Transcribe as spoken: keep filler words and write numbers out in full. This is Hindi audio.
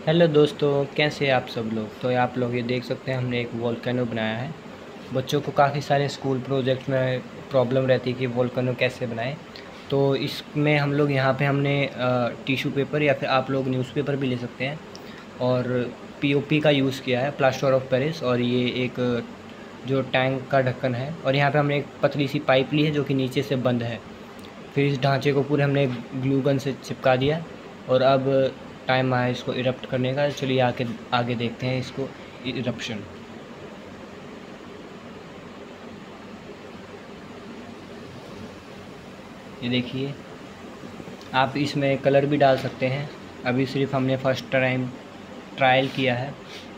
हेलो दोस्तों, कैसे हैं आप सब लोग। तो आप लोग ये देख सकते हैं, हमने एक वोल्केनो बनाया है। बच्चों को काफ़ी सारे स्कूल प्रोजेक्ट में प्रॉब्लम रहती है कि वोल्केनो कैसे बनाएं। तो इसमें हम लोग यहाँ पे हमने टिश्यू पेपर या फिर आप लोग न्यूज़पेपर भी ले सकते हैं और पीओपी का यूज़ किया है, प्लास्टर ऑफ पेरिस। और ये एक जो टैंक का ढक्कन है, और यहाँ पे हमने एक पतली सी पाइप ली है जो कि नीचे से बंद है। फिर इस ढांचे को पूरे हमने ग्लू गन से चिपका दिया और अब टाइम आया इसको इरप्ट करने का। चलिए आगे आगे देखते हैं इसको, इरप्शन। ये देखिए, आप इसमें कलर भी डाल सकते हैं। अभी सिर्फ हमने फर्स्ट टाइम ट्रायल किया है।